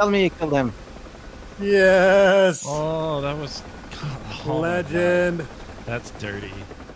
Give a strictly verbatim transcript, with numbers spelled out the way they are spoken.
Tell me you killed him. Yes. Oh, that was oh Legend. That's dirty.